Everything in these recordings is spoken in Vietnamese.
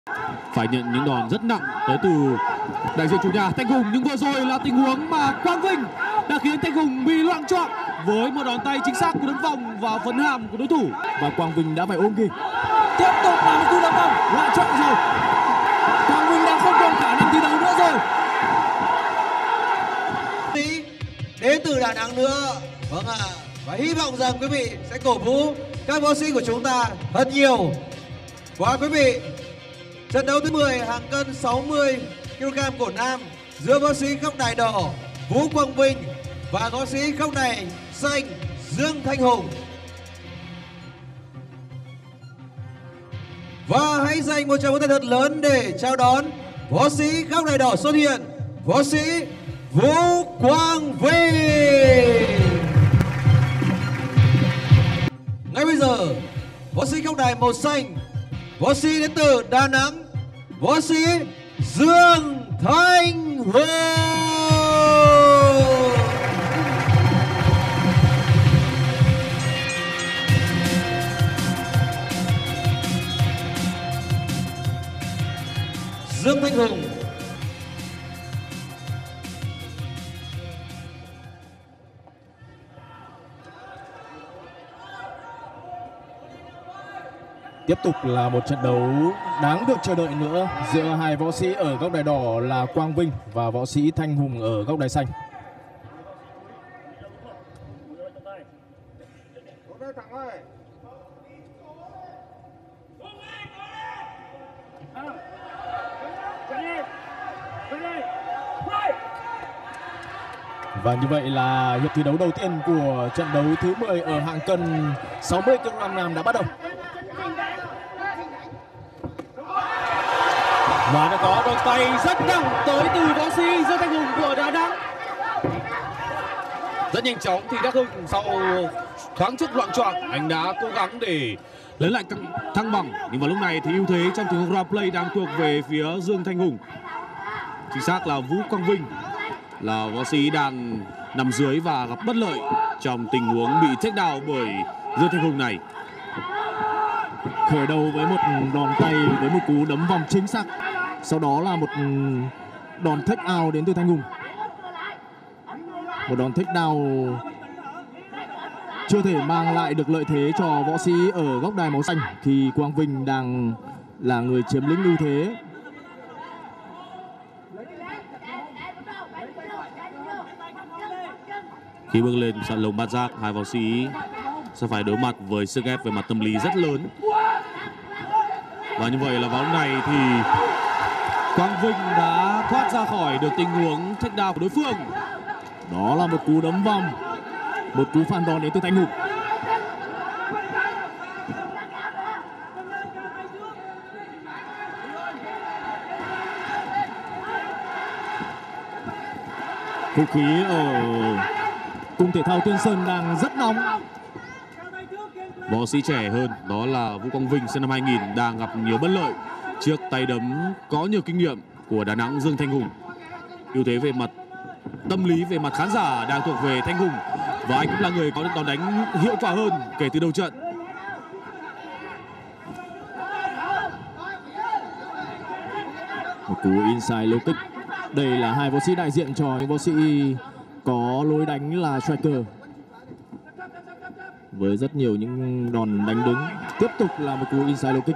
phải nhận những đòn rất nặng tới từ đại diện chủ nhà Thanh Hùng, nhưng vừa rồi là tình huống mà Quang Vinh đã khiến Thanh Hùng bị loạng choạng với một đòn tay chính xác của đấm vòng vào phần hàm của đối thủ, và Quang Vinh đã phải ôm ghì. Tiếp tục là một cú đấm vòng, loạng choạng rồi. Quang Vinh đang không còn khả năng thi đấu nữa rồi. Đến từ Đà Nẵng nữa, vâng ạ, và hy vọng rằng quý vị sẽ cổ vũ các võ sĩ của chúng ta thật nhiều. Và quý vị, trận đấu thứ 10 hạng cân 60 kg của nam giữa võ sĩ góc đài đỏ Vũ Quang Vinh và võ sĩ góc đài xanh Dương Thanh Hùng. Và hãy dành một tràng vỗ tay thật lớn để chào đón võ sĩ góc đài đỏ xuất hiện, võ sĩ Vũ Quang Vinh. Ngay bây giờ, võ sĩ góc đài màu xanh, võ sĩ đến từ Đà Nẵng, võ sĩ Dương Thanh Hùng. Dương Thanh Hùng. Tiếp tục là một trận đấu đáng được chờ đợi nữa giữa hai võ sĩ ở góc đài đỏ là Quang Vinh và võ sĩ Thanh Hùng ở góc đài xanh. Và như vậy là hiệp thi đấu đầu tiên của trận đấu thứ 10 ở hạng cân 60 kg nam đã bắt đầu. Và đã có đòn tay rất nặng tới từ võ sĩ Dương Thanh Hùng của Đà Nẵng. Rất nhanh chóng thì Đắc Hưng sau thoáng chút loạng choạng, anh đã cố gắng để lấy lại thăng bằng, nhưng vào lúc này thì ưu thế trong tình huống round play đang thuộc về phía Dương Thanh Hùng. Chính xác là Vũ Quang Vinh là võ sĩ đang nằm dưới và gặp bất lợi trong tình huống bị take down bởi Dương Thanh Hùng này. Khởi đầu với một đòn tay với một cú đấm vòng chính xác, sau đó là một đòn take out đến từ Thanh Hùng. Một đòn take down chưa thể mang lại được lợi thế cho võ sĩ ở góc đài màu xanh khi Quang Vinh đang là người chiếm lĩnh ưu thế. Khi bước lên sàn lồng bát giác, hai võ sĩ sẽ phải đối mặt với sức ép về mặt tâm lý rất lớn. Và như vậy là vào lúc này thì Quang Vinh đã thoát ra khỏi được tình huống take down của đối phương. Đó là một cú đấm vòng, một cú phản đòn đến từ Thanh Hùng. Không khí ở cung thể thao Tiên Sơn đang rất nóng. Võ sĩ trẻ hơn đó là Vũ Quang Vinh sinh năm 2000 đang gặp nhiều bất lợi trước tay đấm có nhiều kinh nghiệm của Đà Nẵng Dương Thanh Hùng. Ưu thế về mặt tâm lý, về mặt khán giả đang thuộc về Thanh Hùng, và anh cũng là người có đòn đánh hiệu quả hơn kể từ đầu trận. Một cú inside low kick. Đây là hai võ sĩ đại diện cho những võ sĩ có lối đánh là striker, với rất nhiều những đòn đánh đứng. Tiếp tục là một cú inside low kick.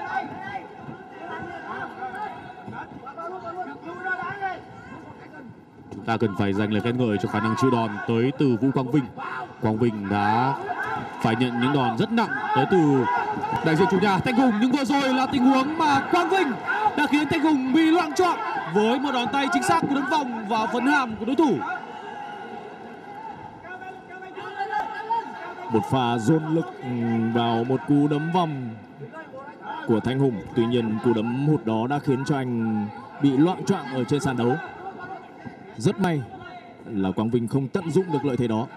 Chúng ta cần phải dành lời khen ngợi cho khả năng chịu đòn tới từ Vũ Quang Vinh. Quang Vinh đã phải nhận những đòn rất nặng tới từ đại diện chủ nhà Thanh Hùng, nhưng vừa rồi là tình huống mà Quang Vinh đã khiến Thanh Hùng bị loạng choạng với một đòn tay chính xác của đấm vòng vào phần hàm của đối thủ. Một pha dồn lực vào một cú đấm vòng của Thanh Hùng. Tuy nhiên cú đấm hụt đó đã khiến cho anh bị loạng choạng ở trên sàn đấu. Rất may là Quang Vinh không tận dụng được lợi thế đó.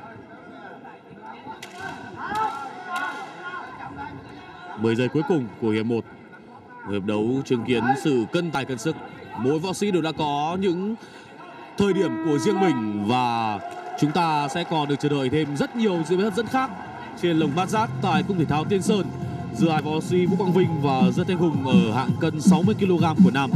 10 giây cuối cùng của hiệp 1. Hiệp đấu chứng kiến sự cân tài cân sức. Mỗi võ sĩ đều đã có những thời điểm của riêng mình, và chúng ta sẽ còn được chờ đợi thêm rất nhiều diễn biến hấp dẫn khác trên lồng bát giác tại cung thể thao Tiên Sơn. giữa hai võ sĩ Vũ Quang Vinh và Dương Thanh Hùng ở hạng cân 60 kg của nam.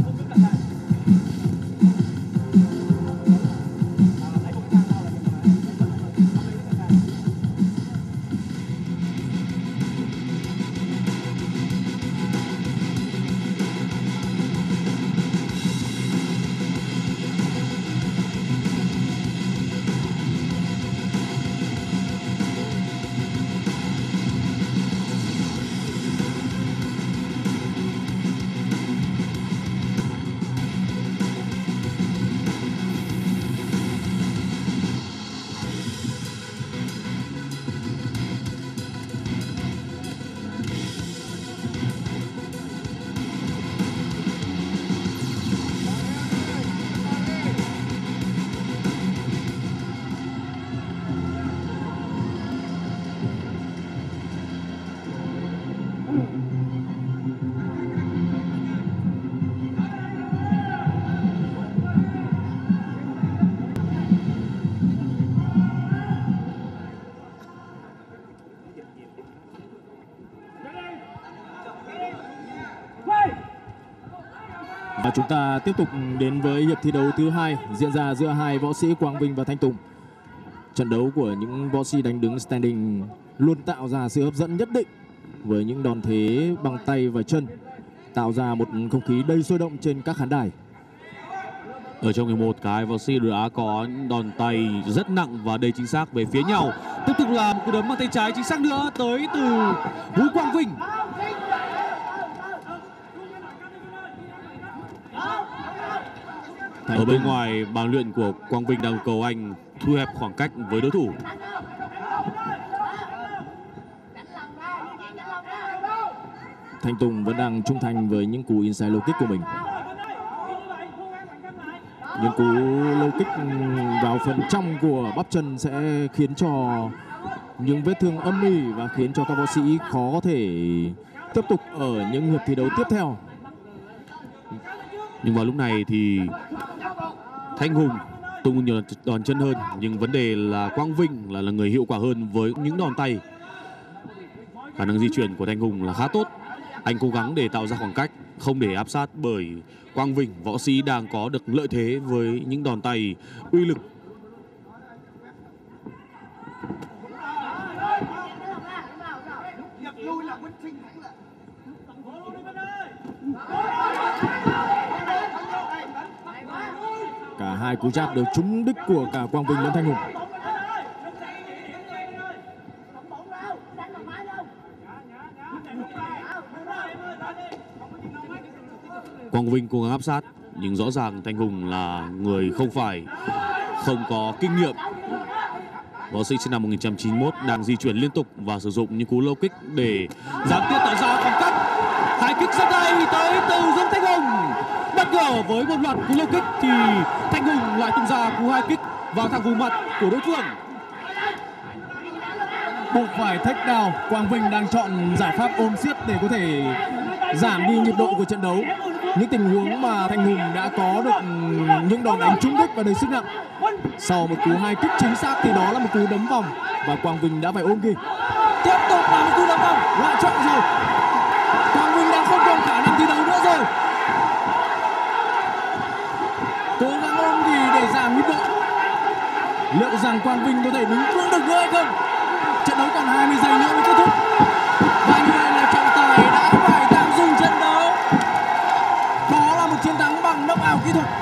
Và chúng ta tiếp tục đến với hiệp thi đấu thứ hai diễn ra giữa hai võ sĩ Quang Vinh và Thanh Tùng. Trận đấu của những võ sĩ đánh đứng standing luôn tạo ra sự hấp dẫn nhất định với những đòn thế bằng tay và chân, tạo ra một không khí đầy sôi động trên các khán đài. Ở trong hiệp 1, cả hai võ sĩ đã có những đòn tay rất nặng và đầy chính xác về phía nhau. Tiếp tục là một cú đấm bằng tay trái chính xác nữa tới từ Vũ Quang Vinh. Ở bên ngoài, bàn luyện của Quang Vinh đang cầu anh thu hẹp khoảng cách với đối thủ. Thanh Tùng vẫn đang trung thành với những cú inside low kick của mình. Những cú low kick vào phần trong của bắp chân sẽ khiến cho những vết thương âm ỉ và khiến cho các võ sĩ khó có thể tiếp tục ở những hiệp thi đấu tiếp theo. Nhưng vào lúc này thì Thanh Hùng tung nhiều đòn chân hơn, nhưng vấn đề là Quang Vinh là người hiệu quả hơn với những đòn tay. Khả năng di chuyển của Thanh Hùng là khá tốt. Anh cố gắng để tạo ra khoảng cách, không để áp sát bởi Quang Vinh, võ sĩ đang có được lợi thế với những đòn tay uy lực. Cả hai cú jab đều trúng đích của cả Quang Vinh lẫn Thanh Hùng. Quang Vinh cố gắng áp sát, nhưng rõ ràng Thanh Hùng là người không có kinh nghiệm. Võ sĩ sinh năm 1991 đang di chuyển liên tục và sử dụng những cú low kick để gián tiếp tạo ra khoảng cách. Hai kick rất hay tới từ Dương Thanh Hùng. Bất ngờ với một loạt cú low kick thì Thanh Hùng lại tung ra cú high kick vào thẳng vùng mặt của đối phương. Buộc phải take down, Quang Vinh đang chọn giải pháp ôm siết để có thể giảm đi nhịp độ của trận đấu. Những tình huống mà Thanh Hùng đã có được những đòn đánh trúng đích và đầy sức nặng. Sau một cú high kick chính xác thì đó là một cú đấm vòng và Quang Vinh đã phải ôm ghi. Tiếp tục là một cú đấm vòng, lại chọn rồi. Quang Vinh đang không còn khả năng thi đấu nữa rồi. Cố gắng ôm ghi để giảm nhịp độ. Liệu rằng Quang Vinh có thể đứng vững được nữa hay không? Trận đấu còn 20 giây nữa mới kết thúc. Và như vậy là trọng tài đã phải tạm dừng trận đấu. Đó là một chiến thắng bằng knockout kỹ thuật.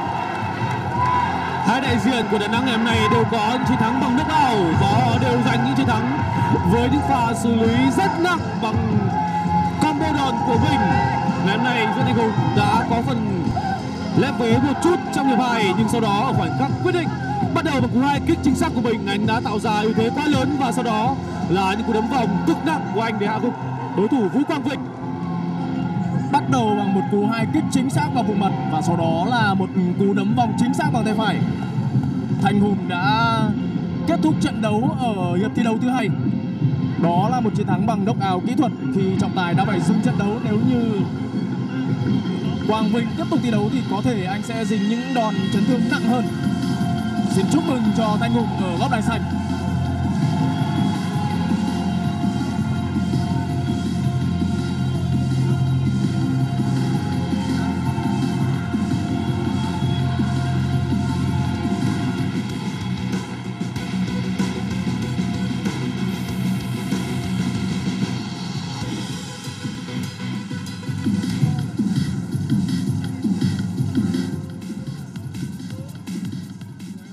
Hai đại diện của Đà Nẵng ngày hôm nay đều có những chiến thắng bằng knockout và họ đều giành những chiến thắng với những pha xử lý rất nặng bằng combo đòn của mình. Ngày hôm nay Dương Thanh Hùng đã có phần lép vế một chút trong hiệp 2, nhưng sau đó ở khoảnh khắc quyết định, bắt đầu bằng cú high kick chính xác của mình, anh đã tạo ra ưu thế quá lớn và sau đó là những cú đấm vòng cực nặng của anh để hạ gục đối thủ Vũ Quang Vinh. Bắt đầu bằng một cú high kick chính xác vào vùng mặt và sau đó là một cú đấm vòng chính xác bằng tay phải. Thanh Hùng đã kết thúc trận đấu ở hiệp thi đấu thứ hai. Đó là một chiến thắng bằng knockout kỹ thuật khi trọng tài đã phải dừng trận đấu. Nếu như Quang Vinh tiếp tục thi đấu thì có thể anh sẽ dính những đòn chấn thương nặng hơn. Xin chúc mừng cho Thanh Hùng ở góc đài xanh.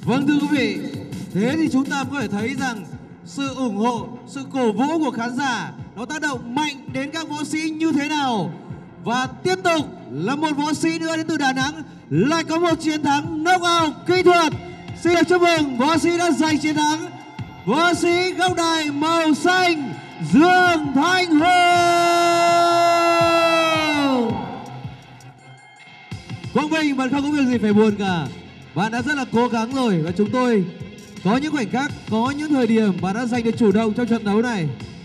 Vâng thưa quý vị, thế thì chúng ta có thể thấy rằng sự ủng hộ, sự cổ vũ của khán giả nó tác động mạnh đến các võ sĩ như thế nào. Và tiếp tục là một võ sĩ nữa đến từ Đà Nẵng lại có một chiến thắng knockout kỹ thuật. Xin được chúc mừng võ sĩ đã giành chiến thắng, võ sĩ góc đài màu xanh Dương Thanh Hùng. Quang Vinh, bạn không có việc gì phải buồn cả. Bạn đã rất là cố gắng rồi và chúng tôi có những khoảnh khắc, có những thời điểm bạn đã giành được chủ động trong trận đấu này.